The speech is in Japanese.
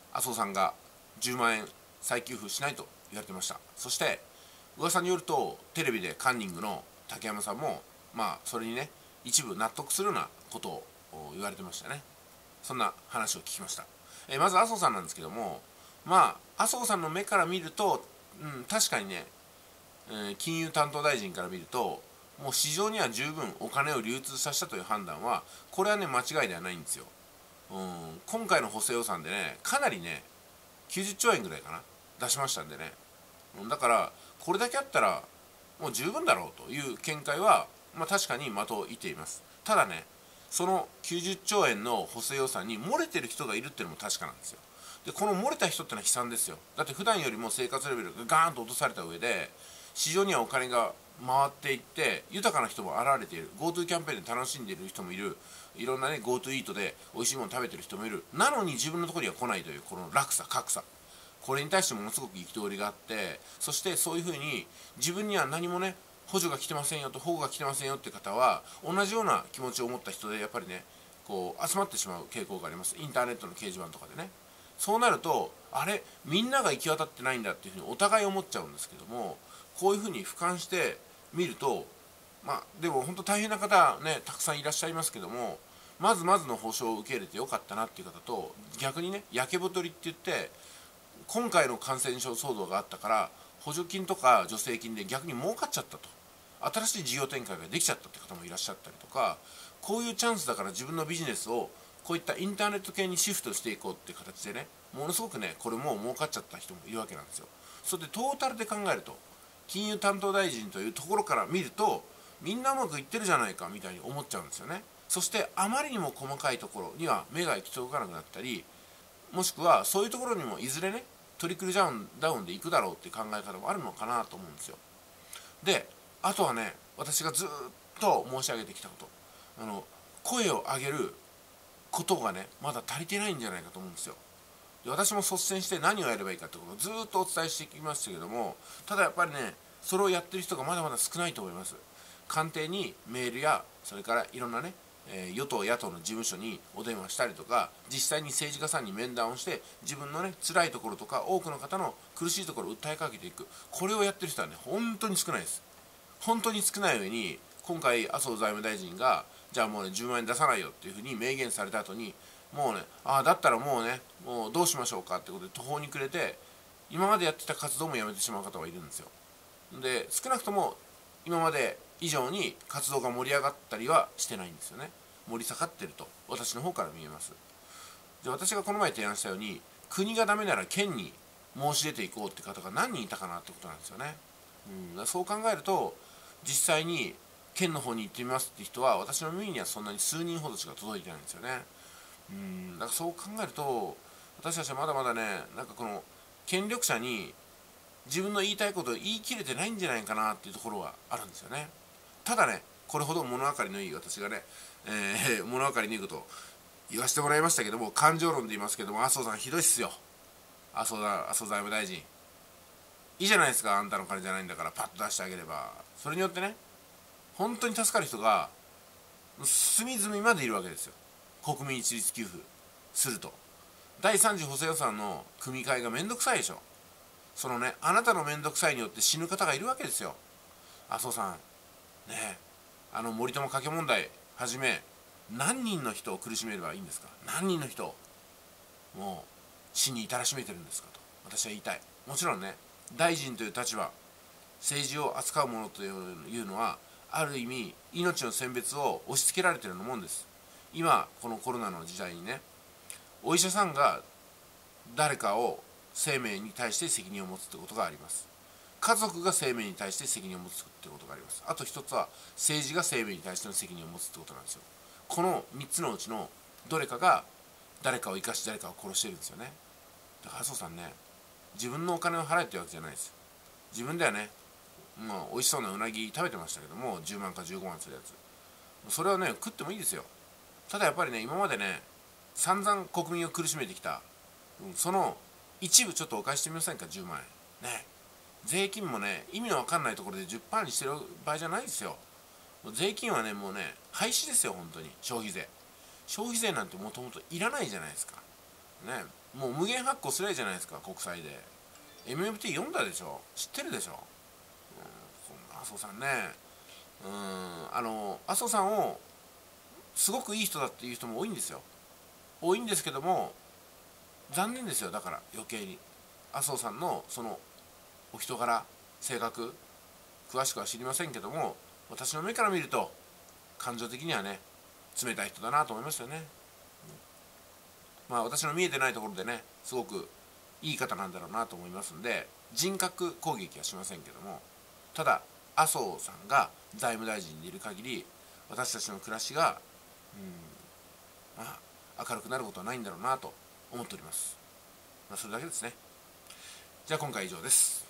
麻生さんが10万円再給付しないと言われてました。そして噂によるとテレビでカンニングの竹山さんもそれにね一部納得するようなことを言われてましたね。そんな話を聞きました。まず麻生さんなんですけども、麻生さんの目から見ると、確かにね、金融担当大臣から見るともう市場には十分お金を流通させたという判断はこれはね間違いではないんですよ。今回の補正予算でねかなりね90兆円ぐらいかな出しましたんでね、だからこれだけあったらもう十分だろうという見解は、確かに的を射ています。ただねその90兆円の補正予算に漏れてる人がいるっていうのも確かなんですよ。でこの漏れた人ってのは悲惨ですよ。だって普段よりも生活レベルがガーンと落とされた上で市場にはお金が回っていって豊かな人も現れている。 GoTo キャンペーンで楽しんでいる人もいる。いろんなね GoTo イートで美味しいもの食べてる人もいる。なのに自分のところには来ないというこの落差格差、これに対してものすごく憤りがあって、そしてそういうふうに自分には何もね補助が来てませんよと保護が来てませんよって方は同じような気持ちを持った人でやっぱりねこう集まってしまう傾向があります。インターネットの掲示板とかでね。そうなるとあれみんなが行き渡ってないんだっていうふうにお互い思っちゃうんですけども、こういうふうに俯瞰して見るとでも本当大変な方ねたくさんいらっしゃいますけども、まずの保証を受け入れてよかったなっていう方と、逆にね焼け太りって言って今回の感染症騒動があったから補助金とか助成金で逆に儲かっちゃったと、新しい事業展開ができちゃったって方もいらっしゃったりとか、こういうチャンスだから自分のビジネスをこういったインターネット系にシフトしていこうっていう形でね、ものすごくねこれもう儲かっちゃった人もいるわけなんですよ。それでトータルで考えると金融担当大臣というところから見るとみんなうまくいってるじゃないかみたいに思っちゃうんですよね。そしてあまりにも細かいところには目が行き届かなくなったり、もしくはそういうところにもいずれねトリクルダウンでいくだろうっていう考え方もあるのかなと思うんですよ。であとはね私がずっと申し上げてきたこと、声を上げることがねまだ足りてないんじゃないかと思うんですよ。で私も率先して何をやればいいかってことをずっとお伝えしてきましたけども、ただやっぱりねそれをやってる人がまだまだ少ないと思います。官邸にメールやそれからいろんなね与党野党の事務所にお電話したりとか、実際に政治家さんに面談をして自分のね辛いところとか多くの方の苦しいところを訴えかけていく、これをやってる人はね本当に少ないです。本当に少ない上に今回麻生財務大臣がじゃあもうね10万円出さないよっていうふうに明言された後にもうねだったらもうどうしましょうかってことで途方に暮れて今までやってた活動もやめてしまう方がいるんですよ。で少なくとも今まで以上に活動が盛り上がったりはしてないんですよね。盛り下がってると私の方から見えます。で私がこの前提案したように国がダメなら県に申し出ていこうって方が何人いたかなってことなんですよね。そう考えると実際に県の方に行ってみますって人は私の耳にはそんなに数人ほどしか届いてないんですよね。だからそう考えると私たちはまだまだねこの権力者に自分の言いたいことを言い切れてないんじゃないかなっていうところはあるんですよね。ただねこれほど物分かりのいい私がね、物分かりのいいことを言わせてもらいましたけども、感情論で言いますけども麻生さんひどいっすよ。麻生財務大臣いいじゃないですか、あんたの金じゃないんだからパッと出してあげれば、それによってね本当に助かる人が隅々までいるわけですよ。国民一律給付すると第3次補正予算の組み替えがめんどくさいでしょ。そのねあなたのめんどくさいによって死ぬ方がいるわけですよ。麻生さんね、森友加計問題はじめ何人の人を苦しめればいいんですか。何人の人をもう死に至らしめてるんですかと私は言いたい。もちろんね大臣という立場、政治を扱うものというのはある意味命の選別を押し付けられているようなもんです。今このコロナの時代にねお医者さんが誰かを生命に対して責任を持つということがあります。家族が生命に対して責任を持つということがあります。あと一つは政治が生命に対しての責任を持つということなんですよ。この3つのうちのどれかが誰かを生かし誰かを殺してるんですよね。だから麻生さんね自分のお金を払えってわけじゃないです。自分ではね美味しそうなうなぎ食べてましたけども10万か15万するやつ、それはね食ってもいいですよ。ただやっぱりね今までね散々国民を苦しめてきた、その一部ちょっとお返ししてみませんか。10万円ね、税金もね意味の分かんないところで 10% にしてる場合じゃないですよ。税金はねもうね廃止ですよ。本当に消費税なんてもともといらないじゃないですかね。 もう無限発行すりゃいいじゃないですか、国債で。 MMT 読んだでしょ、知ってるでしょ。そんな麻生さんね、麻生さんをすごくいい人だっていう人も多いんですよ。多いんですけども、残念ですよ。だから余計に麻生さんのそのお人柄、性格、詳しくは知りませんけども、私の目から見ると感情的にはね、冷たい人だなと思いますよね。まあ私の見えてないところでね、すごくいい方なんだろうなと思いますんで、人格攻撃はしませんけども、ただ麻生さんが財務大臣でいる限り、私たちの暮らしがまあ明るくなることはないんだろうなと思っております。まあそれだけですね。じゃあ今回は以上です。